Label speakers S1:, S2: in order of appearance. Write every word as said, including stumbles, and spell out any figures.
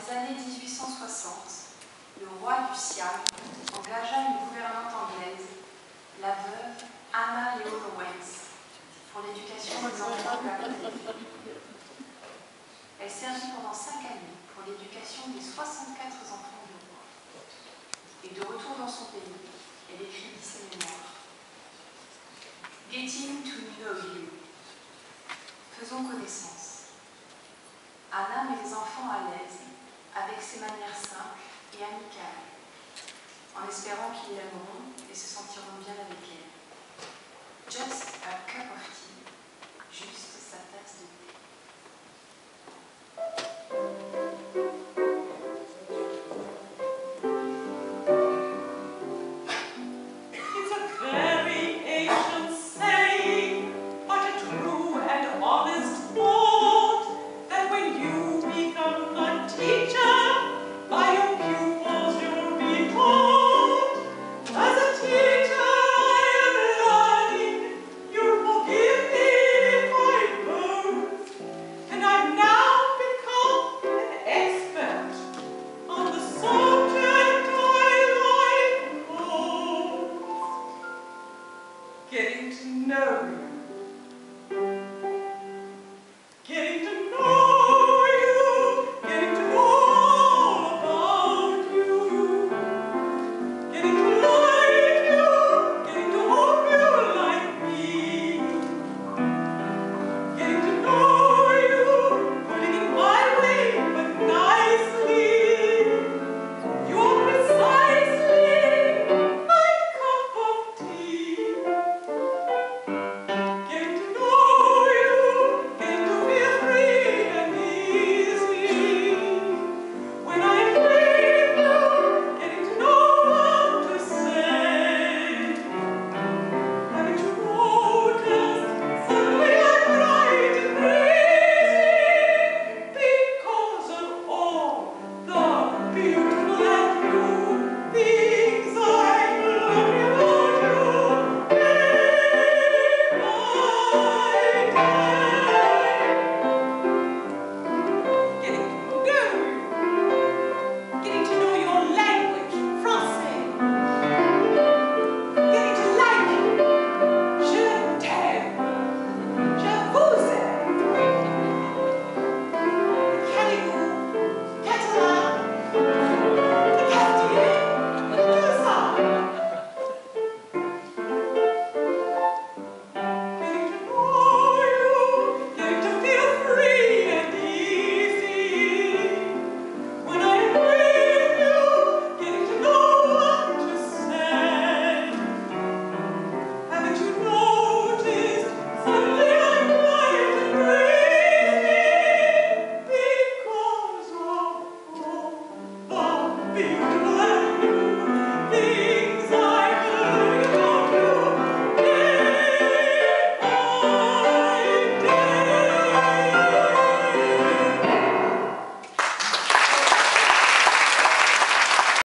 S1: les années mille huit cent soixante, le roi du Siam engagea une gouvernante anglaise, la veuve Anna Leon Owens, pour l'éducation des enfants de la colonie. Elle servit pendant cinq années pour l'éducation des soixante-quatre enfants du roi. Et de retour dans son pays, elle écrivit ses mémoires. Getting to know you. Faisons connaissance. Anna met les enfants à l'aise avec ses manières simples et amicales, en espérant qu'ils l'aimeront et se sentiront bien avec elle. Just a cup of tea, juste